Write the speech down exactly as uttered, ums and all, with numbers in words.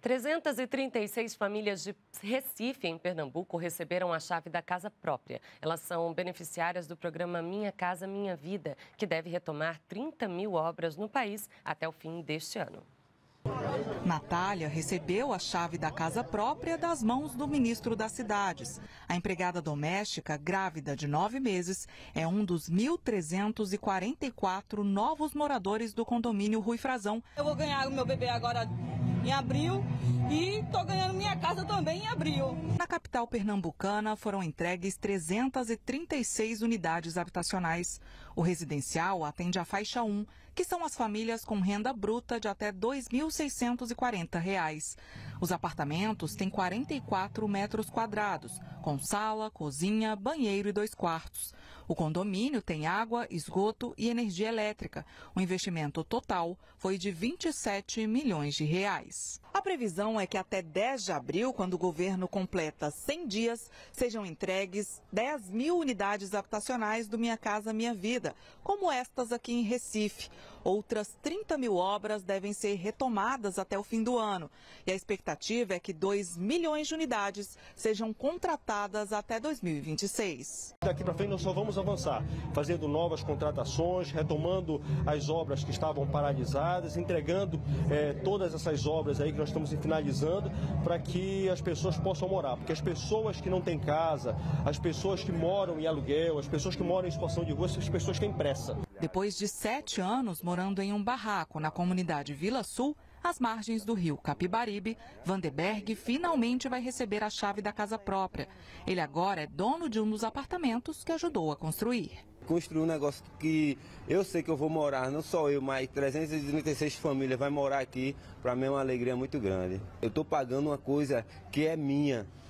trezentas e trinta e seis famílias de Recife, em Pernambuco, receberam a chave da casa própria. Elas são beneficiárias do programa Minha Casa Minha Vida, que deve retomar trinta mil obras no país até o fim deste ano. Natália recebeu a chave da casa própria das mãos do ministro das Cidades. A empregada doméstica, grávida de nove meses, é um dos mil trezentos e quarenta e quatro novos moradores do condomínio Rui Frazão. Eu vou ganhar o meu bebê agora em abril e estou ganhando minha casa também em abril. Na capital pernambucana foram entregues trezentas e trinta e seis unidades habitacionais. O residencial atende a faixa um, que são as famílias com renda bruta de até dois mil seiscentos e quarenta reais. Os apartamentos têm quarenta e quatro metros quadrados, com sala, cozinha, banheiro e dois quartos. O condomínio tem água, esgoto e energia elétrica. O investimento total foi de vinte e sete milhões de reais. A previsão é que até dez de abril, quando o governo completa cem dias, sejam entregues dez mil unidades habitacionais do Minha Casa Minha Vida, como estas aqui em Recife. Outras trinta mil obras devem ser retomadas até o fim do ano. E a expectativa é que dois milhões de unidades sejam contratadas até dois mil e vinte e seis. Daqui para frente nós só vamos avançar, fazendo novas contratações, retomando as obras que estavam paralisadas, entregando eh, todas essas obras aí que nós estamos finalizando para que as pessoas possam morar. Porque as pessoas que não têm casa, as pessoas que moram em aluguel, as pessoas que moram em situação de rua, essas pessoas têm pressa. Depois de sete anos morando em um barraco na comunidade Vila Sul, às margens do rio Capibaribe, Vanderberg finalmente vai receber a chave da casa própria. Ele agora é dono de um dos apartamentos que ajudou a construir. Construir um negócio que eu sei que eu vou morar, não só eu, mas trezentas e trinta e seis famílias vai morar aqui, para mim é uma alegria muito grande. Eu estou pagando uma coisa que é minha.